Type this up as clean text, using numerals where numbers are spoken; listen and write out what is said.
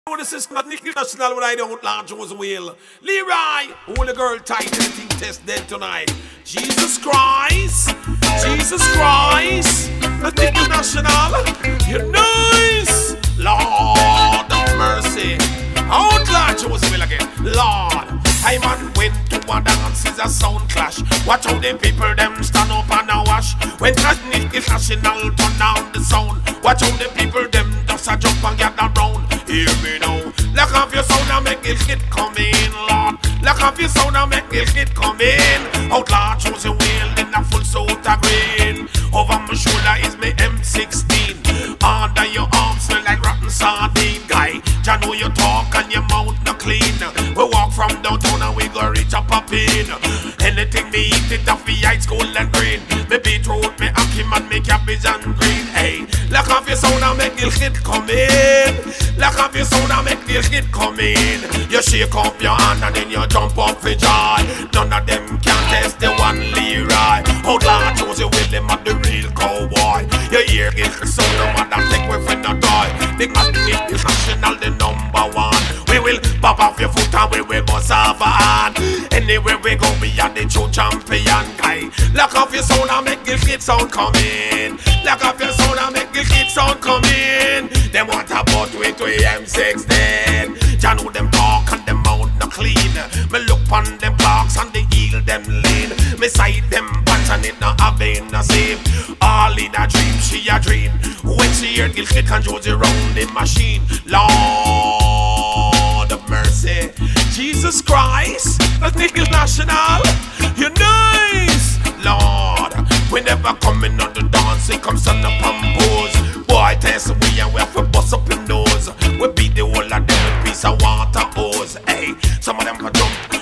This is not Nicky National when I don't launch was will. Leroy, Holy Girl tight anything test dead tonight. Jesus Christ, Jesus Christ, the Nicky National, you're nice. Lord of mercy. Out launch was will again. Lord, I man went to a dance, is a sound clash. Watch how the people them stand up and a wash. When Nicky National turn down the sound, watch how the people them just a jump and get around. Hear me now. Lock off your sound and make this shit come in, Lord. Lock off your sound and make this shit come in. Out loud, choose a wheel in a full suit of green. Over my shoulder is my M16. Under your arms smell like rotten sardine, guy. Ya know you talk and your mouth not clean. We walk from downtown and we go reach up in. Anything me eat it off the ice cold and green. Me beetroot, me ackee and me cabbage and green. Hey, lock off your sound and make this shit come in. Lock off your sound and make this shit come in. You shake up your hand and then you jump up for joy. None of them can test the one Leroy. Outlaw chose you with them at the real cowboy. You hear it, so no matter take we for no toy. The Matinic is national, the #1. We will pop off your foot and we will bust off a hand. Anywhere we go, we are the true champion guy. Lock off your sound and make this shit sound come in. Lock off your sound and make this shit sound come in. Them want a boat with M16. Ya know them talk and them mouth no clean. Me look on them clocks and the heel them lean. Me side them pants and it no having no same. All in a dream, she a dream. When she hear Gil Click and Josie round the machine. Lord of mercy, Jesus Christ, that's Nicky National. You're nice, Lord. We never coming on the dance, it comes on up and pose. Boy, test we and we have to bust up in nose. We beat the whole of them with piece of water hose. Hey, some of them can jump